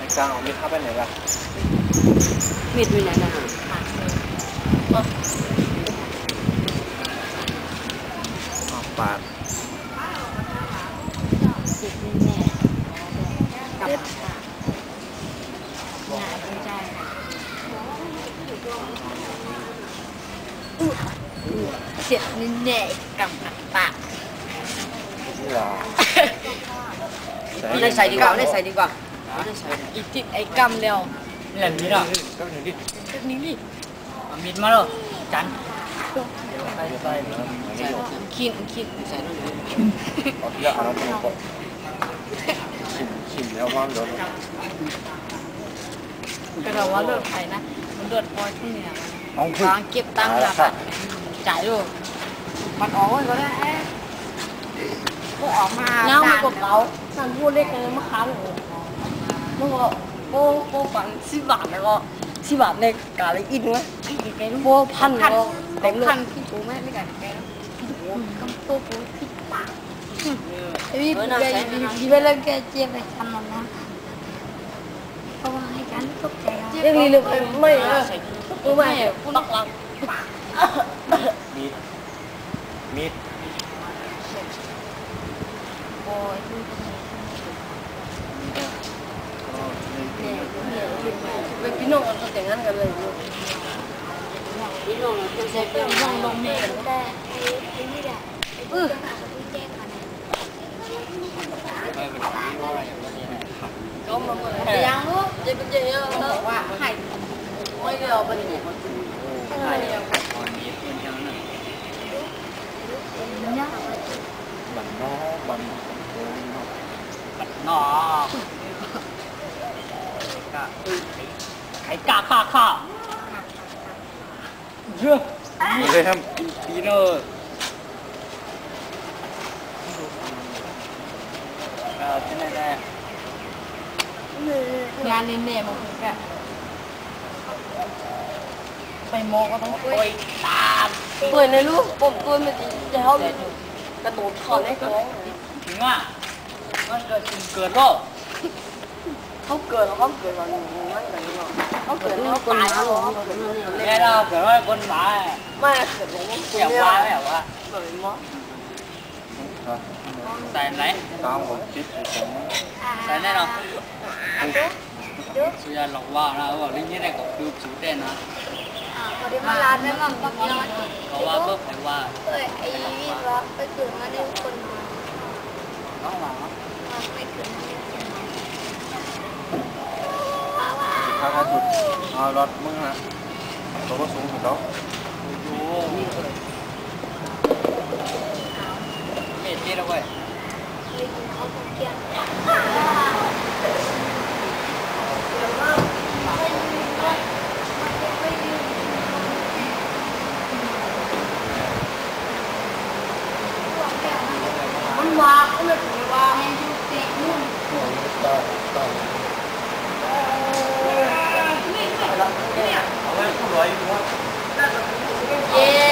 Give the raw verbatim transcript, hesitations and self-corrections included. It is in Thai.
กลางเอามีดเข้าไปไหนล่ะมีดอยู่ไหนนะปาดสิบนี่แน่กับงานไม่ใช่เสียบนี่แน่กับปากได้ใส่ดีกว่าได้ใส่ดีกว่าได้ใส่อีกติดไอ้กำเร็วนี่แหละมีดอ่ะก็หนึ่งดินี่นี่มีดมาแล้วจันไปใส่ขีดขีดใส่ด้วยเอาที่ละเอาเราไปชิมชิมแล้วว่าโดนก็เราว่าเลือดไผ่นะมันเลือดปล่อยที่เนี่ยมันวางเก็บตังค์ละจ่ายด้วยมันออกก็ได้พวกออกมาเงาไม่กบเราสั่งพูดเล็กเลยมะขามเลยมึงก็โป้โป้ฝันสิบบาทแล้วก็สิบบาทในกาเลยอินไหมโป้พันก็เต็มเลยพันพี่ปูไม่ไม่กันแกแล้วก็โป้ปูพี่ปากพี่ปูแกดีไปแล้วแกเจ็บไปทำมันนะเพราะว่าให้กันตกใจเรื่องนี้เลยไม่เออรู้ไหมตักหลังมีดมีดโอ้ยเป็นพี่น้องกันแต่งงานกันเลยพี่น้องเป็นใช่เป็นน้องลงเมย์ก็ได้ไอ้นี่แหละเออก็มาเหมือนยังลูกจะเป็นยังไงเนอะว่าให้ไม่เดียวเป็นอย่างนี้ให้เดียวบันน้อบันบันน้อไข่กาข้าข้าเยอะเลยครับปีเนอร์เออที่ไหนได้งานเน่ๆมันคือแบบไปโมก็ต้องคุยตามคุยในลูกผมคุยไม่ดีจะเขากระโดดถอดให้เขาถึงอ่ะมันเกิดจริงเกิดโลกเขาเกิดเขาเกิดวันนั้นเลยเนาะเขาเกิดเขาตายเขาแค่เราเกิดว่าคนบ้าไม่เกิดผมเกี่ยวบ้าไม่หรอวะแบบมั้งใส่ไหนตามผมคิดผมใส่แน่นอนสุดยอดหลอกว่านะว่าลิ้นยี่เนี่ยก็ดูสูดเด่นนะพอดีมาร้านนั้นมันก็มีน้อยเพราะว่าเพิ่มไปว่าเอ้ยไอ้วิทย์ว่าไปเกิดมาในคนน้องหมาไม่เกิดถ้าเขาสุดเอารถมึงนะตัวก็สูงสุดแล้วโอ้โหเม็ดนี่แล้วเว้ยมันว่าเขาเลยถือว่าให้ดูเตะมุ่งต่อต่อเย้